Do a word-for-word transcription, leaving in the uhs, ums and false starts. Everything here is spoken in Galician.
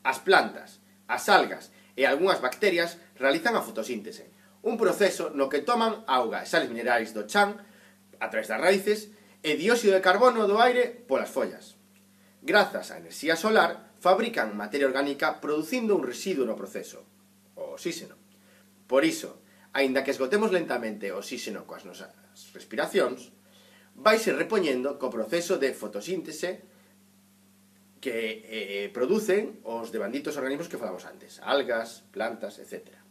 As plantas, as algas e algunhas bacterias realizan a fotosíntese, un proceso no que toman auga e sales minerais do chan a través das raíces e dióxido de carbono do aire polas follas. Grazas á enerxía solar, fabrican materia orgánica producindo un residuo no proceso, o oxíxeno. Por iso, aínda que esgotemos lentamente o oxíxeno coas nosas respiracións, vaise repoñendo co proceso de fotosíntese que eh, producen os devanditos organismos que falamos antes, algas, plantas, etcétera.